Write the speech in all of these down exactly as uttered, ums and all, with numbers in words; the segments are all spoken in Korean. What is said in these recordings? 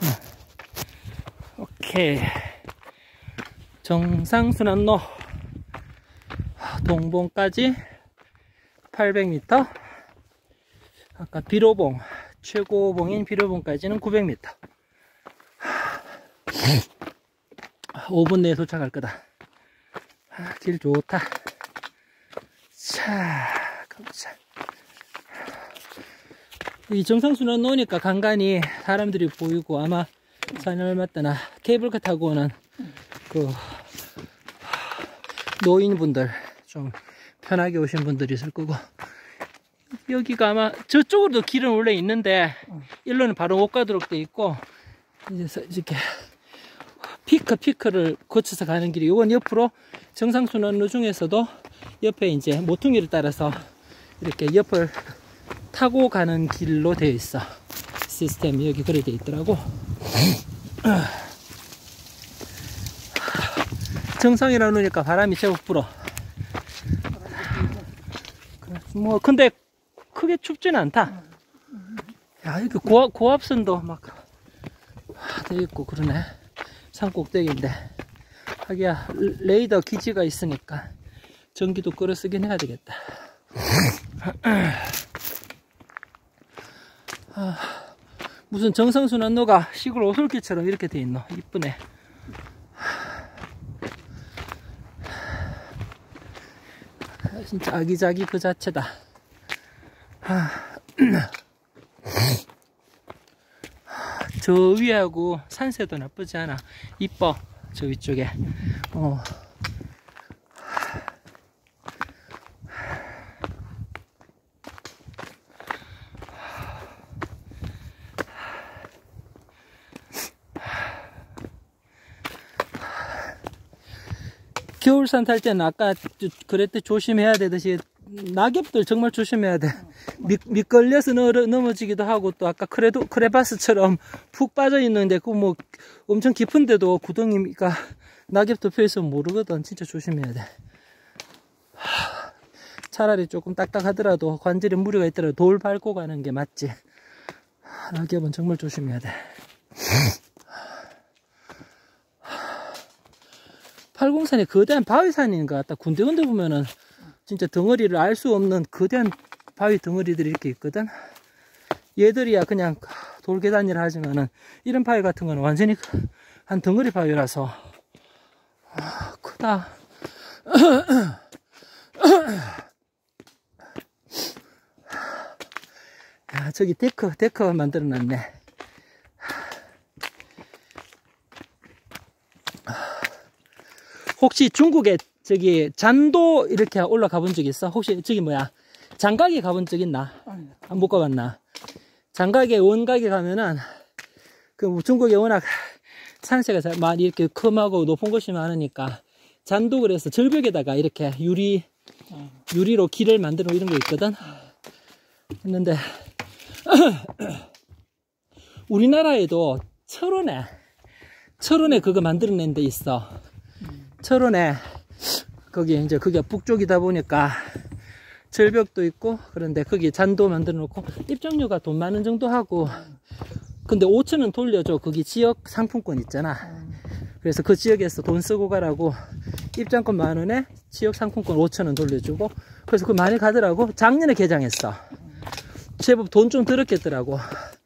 오케이. 정상순환로 동봉까지 팔백 미터. 아까 비로봉, 최고봉인 비로봉까지는 구백 미터. 오 분 내에 도착할 거다. 길 좋다. 자, 가보자. 이 정상순환 놓으니까 간간히 사람들이 보이고, 아마 산을 얼마 때나 케이블카 타고 오는 그 노인분들, 좀 편하게 오신 분들이 있을 거고, 여기가 아마 저쪽으로도 길은 원래 있는데 일로는 바로 못 가도록 돼 있고, 이제 이렇게 피크 피크를 거쳐서 가는 길이, 이건 옆으로 정상순환로 중에서도 옆에 이제 모퉁이를 따라서 이렇게 옆을 타고 가는 길로 되어 있어. 시스템이 여기 그래 되어 있더라고. 정상이라 놓으니까 바람이 제법 불어. 뭐 근데 크게 춥지는 않다. 야, 이렇게 고압, 고압선도 막 되어 있고 그러네. 산 꼭대기인데 하기야 레이더 기지가 있으니까 전기도 끌어 쓰긴 해야 되겠다. 아, 무슨 정상순환로가 시골 오솔길처럼 이렇게 돼 있노. 이쁘네. 진짜 아기자기 그 자체다. 아, 저 위하고 산세도 나쁘지 않아. 이뻐. 저 위쪽에. 어. 겨울산 탈 때는 아까 그랬듯 조심해야 되듯이 낙엽들 정말 조심해야 돼. 미, 미끌려서 넘어지기도 하고, 또 아까 크레도, 크레바스처럼 푹 빠져 있는데 그 뭐 엄청 깊은데도 구덩이가 낙엽 덮여있으면 모르거든. 진짜 조심해야 돼. 하, 차라리 조금 딱딱하더라도, 관절에 무리가 있더라도 돌 밟고 가는 게 맞지. 하, 낙엽은 정말 조심해야 돼. 팔공산이 거대한 바위산인 것 같다. 군데군데 보면은 진짜 덩어리를 알 수 없는 거대한 바위 덩어리들이 이렇게 있거든. 얘들이야 그냥 돌계단이라 하지만은 이런 바위 같은 거는 완전히 한 덩어리 바위라서 아, 크다. 야, 저기 데크 데크 만들어 놨네. 혹시 중국에 저기 잔도 이렇게 올라가 본 적 있어? 혹시 저기 뭐야 장각에 가본 적 있나? 안 못 가봤나? 장각에 원각에 가면은 그 중국에 워낙 산세가 많이 이렇게 큼하고 높은 곳이 많으니까 잔도, 그래서 절벽에다가 이렇게 유리 유리로 길을 만들어 이런 게 있거든. 했는데 우리나라에도 철원에 철원에 그거 만들어낸 데 있어. 철원에 거기 이제 그게 북쪽이다 보니까 절벽도 있고, 그런데 거기 잔도 만들어 놓고 입장료가 돈 많은 정도 하고, 근데 오천 원 돌려줘. 거기 지역 상품권 있잖아. 그래서 그 지역에서 돈 쓰고 가라고 입장권 만 원에 지역 상품권 오천 원 돌려주고, 그래서 그 많이 가더라고. 작년에 개장했어. 제법 돈 좀 들었겠더라고.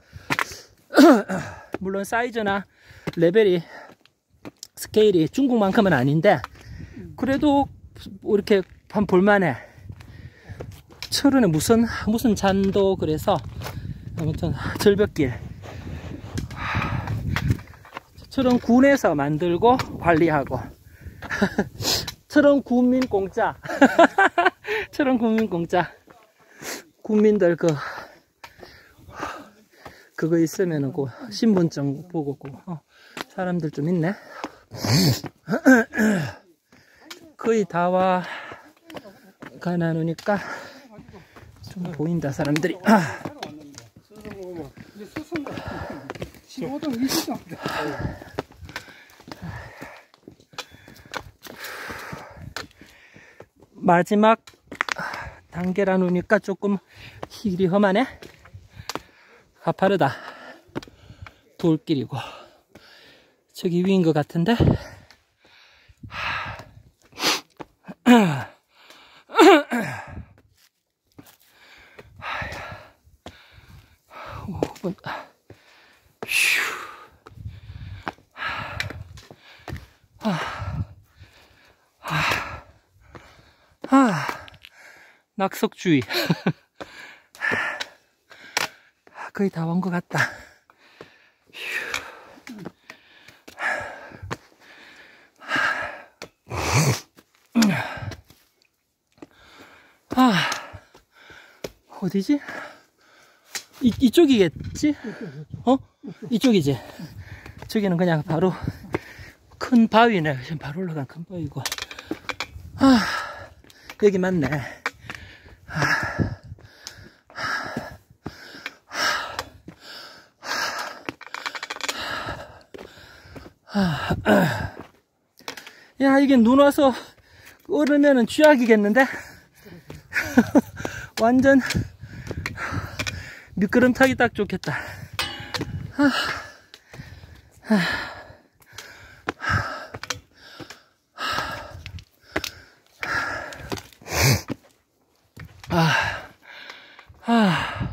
물론 사이즈나 레벨이 스케일이 중국만큼은 아닌데 그래도 이렇게 한 볼만해. 철원에 무슨 무슨 잔도, 그래서 아무튼 절벽길 철원 군에서 만들고 관리하고 철원 군민 공짜. 철원 군민 공짜. 국민들 그 그거 있으면은 그 신분증 보고 그 어, 사람들 좀 있네. 거의 다 와 가나누니까 좀 보인다 사람들이. 마지막 단계라 놓으니까 조금 길이 험하네. 가파르다. 돌길이고, 저기 위인 것 같은데? 오 분. 휴. 아. 아. 아. 낙석주의. 거의 다 온 것 같다. 아, 어디지? 이, 이쪽이겠지? 어? 이쪽이지? 저기는 그냥 바로 큰 바위네. 지금 바로 올라간 큰 바위고. 아, 여기 맞네. 아, 아, 아. 야, 이게 눈 와서 오르면은 쥐약이겠는데? 완전 미끄럼 타기 딱 좋겠다. 아, 아, 아, 아,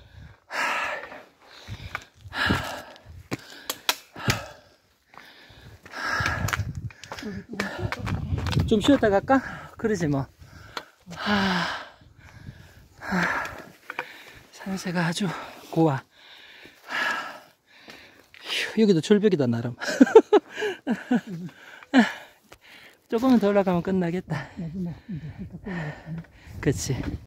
좀 쉬었다 갈까? 그러지 뭐. 아, 아, 산세가 아주 고와. 휴, 여기도 절벽이다 나름. 조금만 더 올라가면 끝나겠다. 그치.